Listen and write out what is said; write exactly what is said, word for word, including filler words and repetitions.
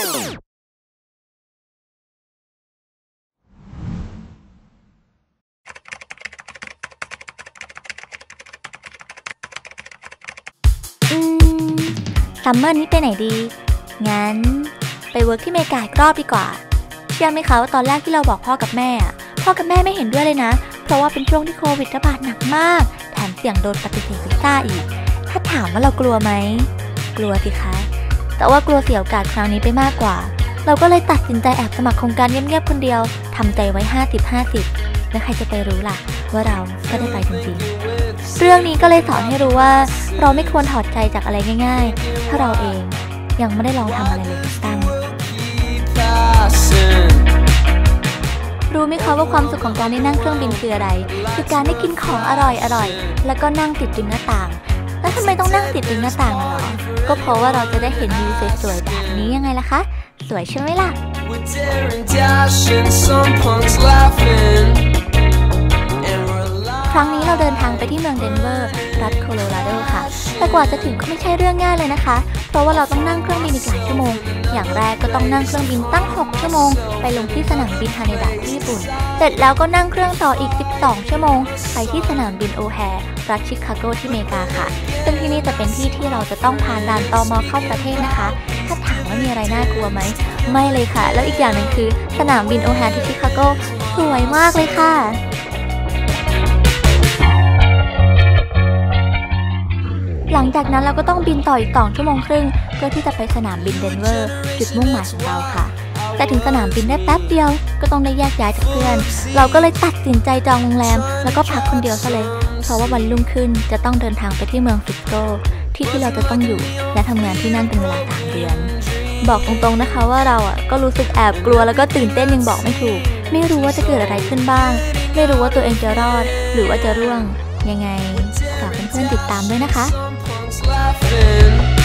อืมซัมเมอร์นี้ไปไหนดีงั้นไปเวิร์กที่อเมริกาอีกรอบดีกว่าเชื่อไหมคะว่าตอนแรกที่เราบอกพ่อกับแม่พ่อกับแม่ไม่เห็นด้วยเลยนะเพราะว่าเป็นช่วงที่โควิดระบาดหนักมากแถมเสี่ยงโดนปฏิเสธวีซ่าอีกถ้าถามว่าเรากลัวไหมกลัวสิคะแต่ว่ากลัวเสียโอกาสครั้งนี้ไปมากกว่าเราก็เลยตัดสินใจแอบสมัครโครงการเงียบๆคนเดียวทำใจไว้ ห้าสิบ ห้าสิบ แล้วใครจะไปรู้ล่ะว่าเราก็ได้ไปจริงๆเรื่องนี้ก็เลยสอนให้รู้ว่าเราไม่ควรถอดใจจากอะไรง่ายๆถ้าเราเองยังไม่ได้ลองทำอะไรเลยสักตั้งรู้ไหมคะว่าความสุขของการได้นั่งเครื่องบินคืออะไรคือการได้กินของอร่อยๆแล้วก็นั่งติดริมหน้าต่างแล้วทำไมต้องนั่งติดริมหน้าต่างเหรอก็เพราะว่าเราจะได้เห็นวิวสวยๆแบบนี้ยังไงล่ะคะสวยใช่ไหมล่ะครั้งนี้เราเดินทางไปที่เมืองเดนเวอร์รัฐโคโลราโดค่ะแต่กว่าจะถึงก็ไม่ใช่เรื่องง่ายเลยนะคะเพราะว่าเราต้องนั่งเครื่องบินอีกหลายชั่วโมงอย่างแรกก็ต้องนั่งเครื่องบินตั้งหกชั่วโมงไปลงที่สนามบินฮาเนดะที่ญี่ปุ่นเสร็จแล้วก็นั่งเครื่องต่ออีกสิบสองชั่วโมงไปที่สนามบินโอแฮร์รัฐชิคาโกที่อเมริกาค่ะซึ่งที่นี่จะเป็นที่ที่เราจะต้องผ่านด่านตม.เข้าประเทศนะคะถ้าถามว่ามีอะไรน่ากลัวไหมไม่เลยค่ะแล้วอีกอย่างหนึ่งคือสนามบินโอแฮร์ที่ชิคาโกสวยมากเลยค่ะหลังจากนั้นเราก็ต้องบินต่ออีกสองชั่วโมงครึ่งเพื่อที่จะไปสนามบินเดนเวอร์จุดมุ่งหมายของเราค่ะแต่ถึงสนามบินได้แป๊บเดียวก็ต้องได้แยกย้ายจากเพื่อนเราก็เลยตัดสินใจจองโรงแรมแล้วก็พักคนเดียวซะเลยเพราะว่าวันรุ่งขึ้นจะต้องเดินทางไปที่เมืองฟิสโกที่ที่เราจะต้องอยู่และทำงานที่นั่นเป็นเวลาสามเดือนบอกตรงๆนะคะว่าเราอ่ะก็รู้สึกแอบกลัวแล้วก็ตื่นเต้นยังบอกไม่ถูกไม่รู้ว่าจะเกิดอะไรขึ้นบ้างไม่รู้ว่าตัวเองจะรอดหรือว่าจะร่วงยังไงฝากเพื่อนๆติดตามด้วยนะคะ